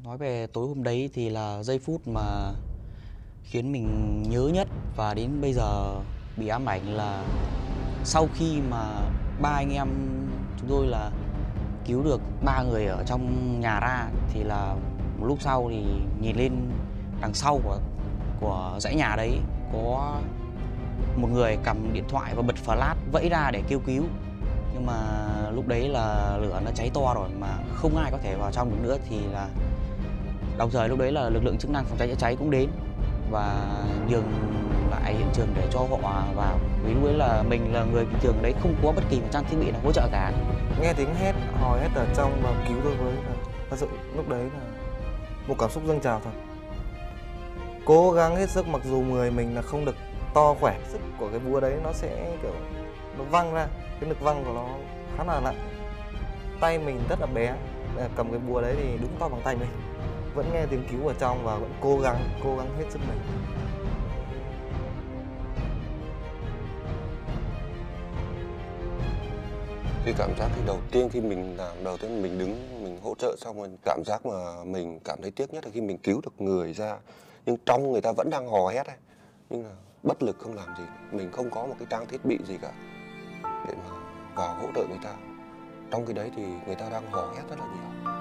Nói về tối hôm đấy thì là giây phút mà khiến mình nhớ nhất và đến bây giờ bị ám ảnh là sau khi mà ba anh em chúng tôi là cứu được ba người ở trong nhà ra thì là một lúc sau thì nhìn lên đằng sau của dãy nhà đấy có một người cầm điện thoại và bật flash vẫy ra để kêu cứu. Nhưng mà lúc đấy là lửa nó cháy to rồi mà không ai có thể vào trong được nữa thì là đồng thời lúc đấy là lực lượng chức năng phòng cháy chữa cháy cũng đến và nhường lại hiện trường để cho họ vào. Vì lúc đấy là mình là người bình thường đấy, không có bất kỳ một trang thiết bị nào hỗ trợ cả. Nghe tiếng hét hò hét ở trong và cứu tôi với là thật sự lúc đấy là một cảm xúc dâng trào thật. Cố gắng hết sức, mặc dù người mình là không được to khỏe, sức của cái búa đấy nó sẽ kiểu nó văng ra, cái lực văng của nó khá là nặng. Tay mình rất là bé, cầm cái búa đấy thì đúng to bằng tay mình. Vẫn nghe tiếng cứu ở trong và vẫn cố gắng hết sức mình. Cái cảm giác thì đầu tiên khi mình làm, đầu tiên mình đứng mình hỗ trợ xong rồi, cảm giác mà mình cảm thấy tiếc nhất là khi mình cứu được người ra nhưng trong người ta vẫn đang hò hét ấy, nhưng là bất lực không làm gì, mình không có một cái trang thiết bị gì cả để mà vào hỗ trợ người ta. Trong cái đấy thì người ta đang hò hét rất là nhiều.